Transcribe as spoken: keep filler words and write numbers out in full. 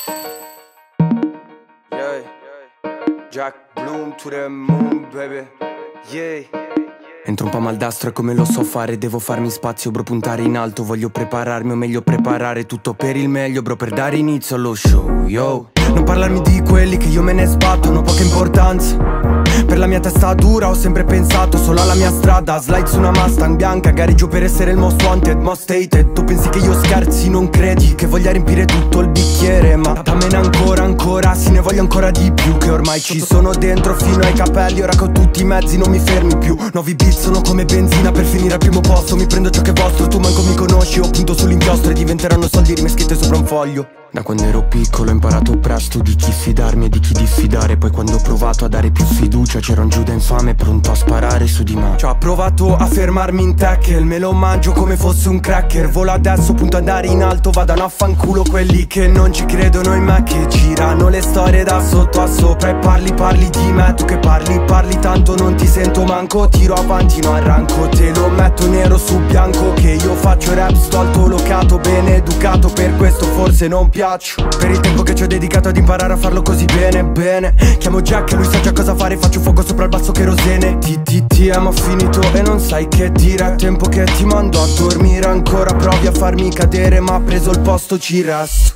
Yeah. Jack Bloom to the moon, baby. Yeah. Entro un po' maldastro e come lo so fare, devo farmi spazio, bro, puntare in alto. Voglio prepararmi, o meglio preparare tutto per il meglio, bro, per dare inizio allo show, yo. Non parlarmi di quelli che io me ne sbatto, hanno poca importanza. Per la mia testa dura ho sempre pensato solo alla mia strada. Slide su una Mustang bianca, gareggio per essere il most wanted, most hated. Tu pensi che io scherzi, non credi che voglia riempire tutto il bicchiere, ma dammene ancora, ancora, sì ne voglio ancora di più. Che ormai ci sono dentro fino ai capelli, ora che ho tutti i mezzi non mi fermi più. Nuovi beat sono come benzina per finire al primo posto. Mi prendo ciò che è vostro, tu manco mi conosci. Ho punto sull'inchiostro e diventeranno soldi rimeschiate sopra un foglio. Da quando ero piccolo ho imparato presto di chi fidarmi e di chi diffidare. Poi quando ho provato a dare più fiducia c'era un Giuda infame pronto a sparare su di me. Ci ho provato a fermarmi in tackle, me lo mangio come fosse un cracker. Volo adesso, punto ad andare in alto, vadano a fanculo quelli che non ci credono in me. Che girano le storie da sotto a sopra e parli, parli di me. Tu che parli, parli tanto non ti sento manco. Tiro avanti, no arranco, te lo metto nero su bianco. Che io faccio rap, sto altolocato, ben educato, per questo forse non piace. Per il tempo che ci ho dedicato ad imparare a farlo così bene, bene. Chiamo Jack e lui sa già cosa fare, faccio fuoco sopra il basso cherosene. Ti ti ti amo finito e non sai che dire. È tempo che ti mando a dormire ancora. Provi a farmi cadere ma ha preso il posto, ci resto.